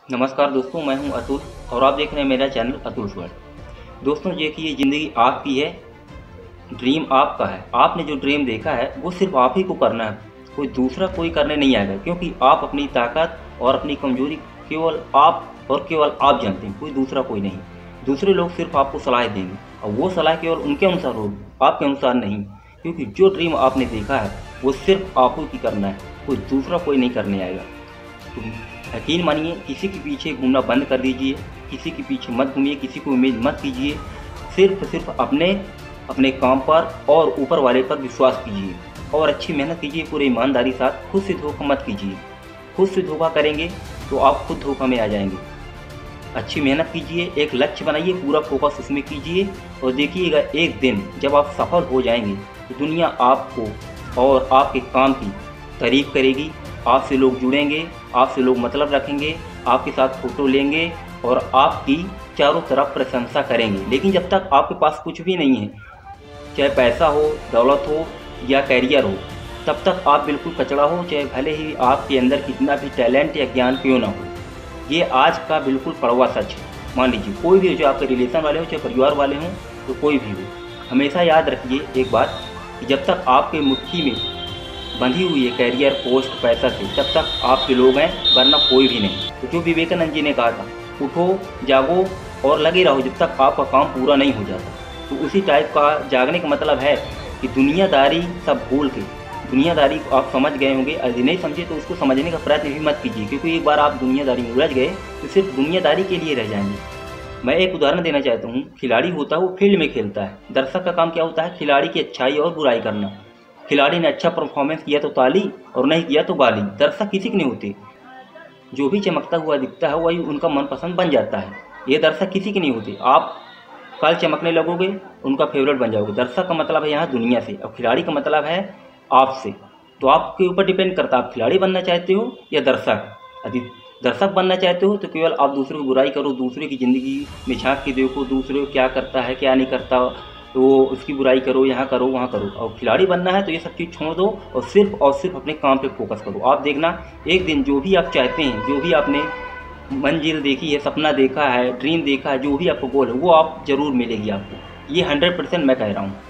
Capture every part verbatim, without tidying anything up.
नमस्कार दोस्तों, मैं हूं अतुल और आप देख रहे हैं मेरा चैनल अतुल वर्ल्ड। दोस्तों, देखिए ज़िंदगी आपकी है, ड्रीम आपका है। आपने जो ड्रीम देखा है वो सिर्फ आप ही को करना है, कोई दूसरा कोई करने नहीं आएगा, क्योंकि आप अपनी ताकत और अपनी कमजोरी केवल आप और केवल आप जानते हैं, कोई दूसरा कोई नहीं। दूसरे लोग सिर्फ आपको सलाह देंगे और वो सलाह केवल उनके अनुसार होगी, आपके अनुसार नहीं, क्योंकि जो ड्रीम आपने देखा है वो सिर्फ आपको ही करना है, कोई दूसरा कोई नहीं करने आएगा। तो यकीन मानिए, किसी के पीछे घूमना बंद कर दीजिए, किसी के पीछे मत घूमिए, किसी को उम्मीद मत कीजिए। सिर्फ सिर्फ अपने अपने काम पर और ऊपर वाले पर विश्वास कीजिए और अच्छी मेहनत कीजिए, पूरी ईमानदारी साथ। खुद से धोखा मत कीजिए, खुद से धोखा करेंगे तो आप खुद धोखा में आ जाएंगे। अच्छी मेहनत कीजिए, एक लक्ष्य बनाइए, पूरा फोकस उसमें कीजिए और देखिएगा एक दिन जब आप सफल हो जाएंगे तो दुनिया आपको और आपके काम की तारीफ करेगी। आपसे लोग जुड़ेंगे, आपसे लोग मतलब रखेंगे, आपके साथ फ़ोटो लेंगे और आपकी चारों तरफ प्रशंसा करेंगे। लेकिन जब तक आपके पास कुछ भी नहीं है, चाहे पैसा हो, दौलत हो या कैरियर हो, तब तक आप बिल्कुल कचड़ा हो, चाहे भले ही आपके अंदर कितना भी टैलेंट या ज्ञान क्यों ना हो। ये आज का बिल्कुल कड़वा सच है। मान लीजिए कोई भी हो, जो आपके रिलेशन वाले हो, चाहे परिवार वाले हों, तो कोई भी हो, हमेशा याद रखिए एक बात कि जब तक आपके मुट्ठी में बंधी हुई है कैरियर, पोस्ट, पैसा से, तब तक आपके लोग हैं, वरना कोई भी नहीं। तो जो विवेकानंद जी ने कहा था, उठो, जागो और लगे रहो जब तक आपका काम पूरा नहीं हो जाता। तो उसी टाइप का जागने का मतलब है कि दुनियादारी सब भूल के, दुनियादारी को आप समझ गए होंगे, यदि नहीं समझे तो उसको समझने का प्रयत्न भी मत कीजिए, क्योंकि एक बार आप दुनियादारी में उलझ गए तो सिर्फ दुनियादारी के लिए रह जाएंगे। मैं एक उदाहरण देना चाहता हूँ। खिलाड़ी होता है वो फील्ड में खेलता है, दर्शक का काम क्या होता है? खिलाड़ी की अच्छाई और बुराई करना। खिलाड़ी ने अच्छा परफॉर्मेंस किया तो ताली और नहीं किया तो गाली। दर्शक किसी के नहीं होते, जो भी चमकता हुआ दिखता है वही उनका मनपसंद बन जाता है। ये दर्शक किसी के नहीं होते। आप कल चमकने लगोगे, उनका फेवरेट बन जाओगे। दर्शक का मतलब है यहाँ दुनिया से और खिलाड़ी का मतलब है आपसे। तो आपके ऊपर डिपेंड करता है, आप खिलाड़ी बनना चाहते हो या दर्शक। यदि दर्शक बनना चाहते हो तो केवल आप दूसरे की बुराई करो, दूसरे की ज़िंदगी में झांक के देखो, दूसरे को क्या करता है क्या नहीं करता, तो उसकी बुराई करो, यहाँ करो वहाँ करो। और खिलाड़ी बनना है तो ये सब चीज़ छोड़ दो और सिर्फ और सिर्फ अपने काम पे फोकस करो। आप देखना एक दिन जो भी आप चाहते हैं, जो भी आपने मंजिल देखी है, सपना देखा है, ड्रीम देखा है, जो भी आपको गोल है, वो आप जरूर मिलेगी आपको। ये हंड्रेड परसेंट मैं कह रहा हूँ।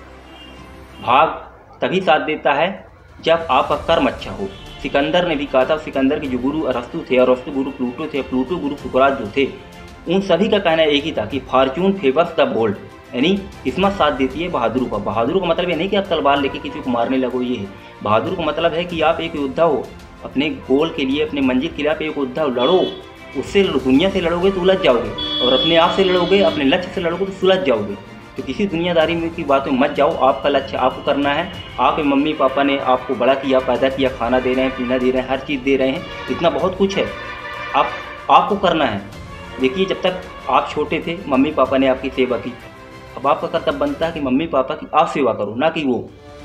भाग तभी साथ देता है जब आपका कर्म अच्छा हो। सिकंदर ने भी कहा था, सिकंदर के जो गुरु अरस्तु थे, अरस्तु गुरु प्लूटो थे, प्लूटो गुरु सुकरात जो थे, उन सभी का कहना एक ही था कि फॉर्च्यून फेवर्स द बोल्ड, यानी किस्मत साथ देती है बहादुर का। बहादुर का मतलब ये नहीं कि आप तलवार लेके किसी को मारने लगो, ये है बहादुर का मतलब है कि आप एक योद्धा हो, अपने गोल के लिए, अपने मंजिल के लिए आप एक योद्धा हो। लड़ो, उससे दुनिया से लड़ोगे तो उलझ जाओगे, और अपने आप से लड़ोगे, अपने लक्ष्य से लड़ोगे तो सुलझ जाओगे। तो किसी दुनियादारी में की बातों में मत जाओ। आपका लक्ष्य आपको करना है। आपके मम्मी पापा ने आपको बड़ा किया, पैदा किया, खाना दे रहे हैं, पीना दे रहे हैं, हर चीज़ दे रहे हैं, इतना बहुत कुछ है। आप आपको करना है। देखिए, जब तक आप छोटे थे मम्मी पापा ने आपकी सेवा की, अब आपका कर्तव्य बनता है कि मम्मी पापा की आप सेवा करो, ना कि वो।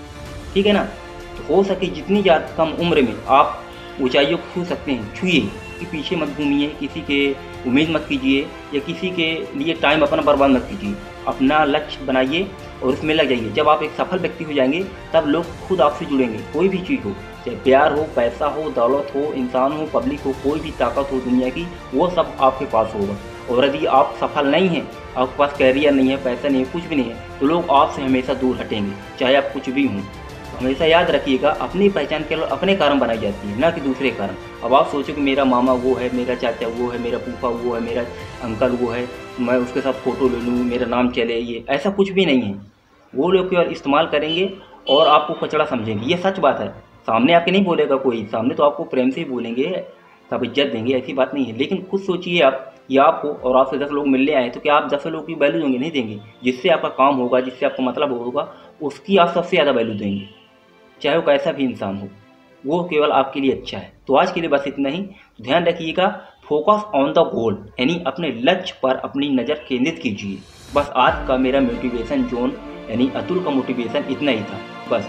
ठीक है ना? तो हो सके जितनी ज़्यादा कम उम्र में आप ऊंचाइयों को छू सकते हैं छूइए, कि पीछे मत घूमिए, किसी के उम्मीद मत कीजिए या किसी के लिए टाइम अपना बर्बाद मत कीजिए। अपना लक्ष्य बनाइए और उसमें लग जाइए। जब आप एक सफल व्यक्ति हो जाएंगे तब लोग खुद आपसे जुड़ेंगे। कोई भी चीज़ हो, चाहे प्यार हो, पैसा हो, दौलत हो, इंसान हो, पब्लिक हो, कोई भी ताकत हो दुनिया की, वो सब आपके पास होगा। और यदि आप सफल नहीं हैं, आपके पास कैरियर नहीं है, पैसा नहीं है, कुछ भी नहीं है, तो लोग आपसे हमेशा दूर हटेंगे, चाहे आप कुछ भी हों। हमेशा याद रखिएगा, अपनी पहचान केवल अपने कारण बनाई जाती है, ना कि दूसरे कारण। अब आप सोचो कि मेरा मामा वो है, मेरा चाचा वो है, मेरा फूफा वो है, मेरा अंकल वो है, मैं उसके साथ फ़ोटो ले लूँ, मेरा नाम चले, ये ऐसा कुछ भी नहीं है। वो लोग केवल इस्तेमाल करेंगे और आपको कचड़ा समझेंगे। ये सच बात है। सामने आपके नहीं बोलेगा कोई, सामने तो आपको प्रेम से ही बोलेंगे, सब इज्जत देंगे, ऐसी बात नहीं है। लेकिन खुद सोचिए आप, या आप हो और आपसे दस लोग मिलने आए, तो क्या आप दस लोग की वैल्यू देंगे? नहीं देंगे। जिससे आपका काम होगा, जिससे आपका मतलब होगा, उसकी आप सबसे ज़्यादा वैल्यू देंगे, चाहे वो कैसा भी इंसान हो। वो केवल आपके लिए अच्छा है। तो आज के लिए बस इतना ही। तो ध्यान रखिएगा, फोकस ऑन द गोल, यानी अपने लक्ष्य पर अपनी नज़र केंद्रित कीजिए। बस आज का मेरा मोटिवेशन जोन, यानी अतुल का मोटिवेशन इतना ही था बस।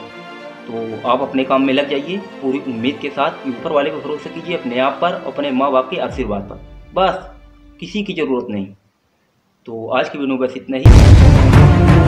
तो आप अपने काम में लग जाइए पूरी उम्मीद के साथ, ऊपर वाले पर भरोसा कीजिए, अपने आप पर, अपने माँ बाप के आशीर्वाद पर, बस किसी की ज़रूरत नहीं। तो आज की वीडियो में बस इतना ही।